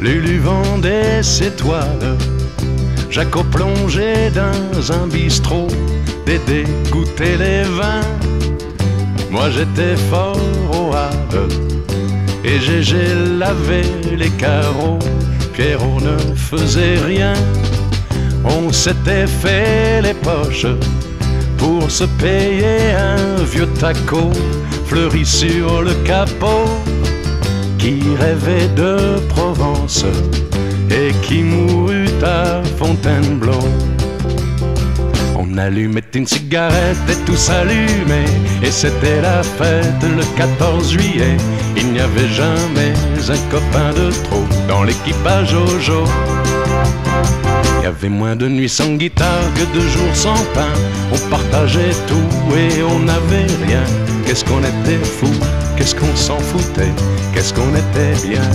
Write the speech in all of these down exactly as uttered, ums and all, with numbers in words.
Lulu vendait ses toiles, Jaco plongeait dans un bistrot, Dédé goûtait les vins. Moi j'étais fort au Havre et Gégé lavait les carreaux. Pierrot ne faisait rien, on s'était fait les poches pour se payer un vieux taco fleuri sur le capot, qui rêvait de Provence et qui mourut à Fontainebleau. On allumait une cigarette et tout s'allumait, et c'était la fête le quatorze juillet. Il n'y avait jamais un copain de trop dans l'équipage Jojo. Il y avait moins de nuits sans guitare que de jours sans pain. On partageait tout et on n'avait rien. Qu'est-ce qu'on était fou, qu'est-ce qu'on s'en foutait, qu'est-ce qu'on était bien.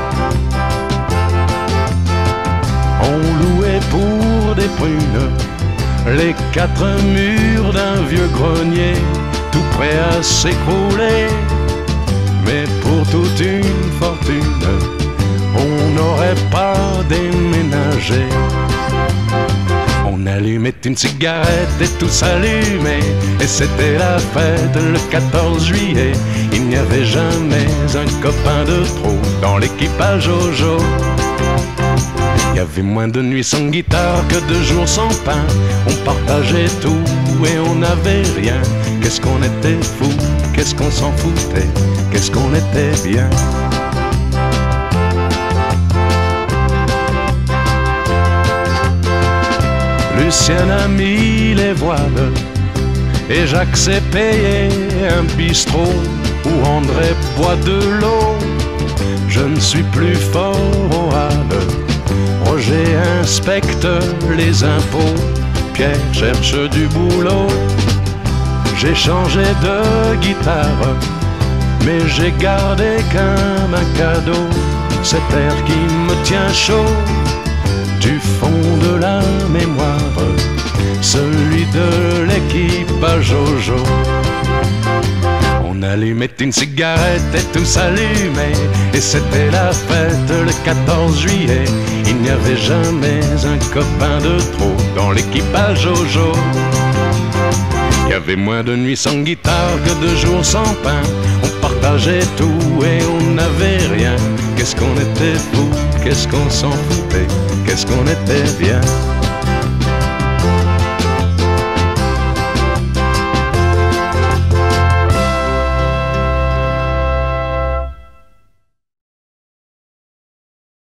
On louait pour des prunes les quatre murs d'un vieux grenier, tout prêt à s'écrouler. Mais pour toute une fortune, on n'aurait pas déménagé. On allumait une cigarette et tout s'allumait, et c'était la fête le quatorze juillet. Il n'y avait jamais un copain de trop dans l'équipage Jojo. Il y avait moins de nuits sans guitare que de jours sans pain. On partageait tout et on n'avait rien. Qu'est-ce qu'on était fou, qu'est-ce qu'on s'en foutait, qu'est-ce qu'on était bien. Lucien a mis les voiles et Jacques s'est payé un bistrot où André boit de l'eau. Je ne suis plus fort au Havre, Roger inspecte les impôts, Pierre cherche du boulot. J'ai changé de guitare, mais j'ai gardé comme un cadeau cet air qui me tient chaud du fond de la mémoire, celui de l'équipage Jojo. On allumait une cigarette et tout s'allumait, et c'était la fête le quatorze juillet. Il n'y avait jamais un copain de trop dans l'équipage Jojo. Il y avait moins de nuits sans guitare que de jours sans pain. On partageait tout et on n'avait rien. Qu'est-ce qu'on était fou, qu'est-ce qu'on s'en foutait, qu'est-ce qu'on était bien.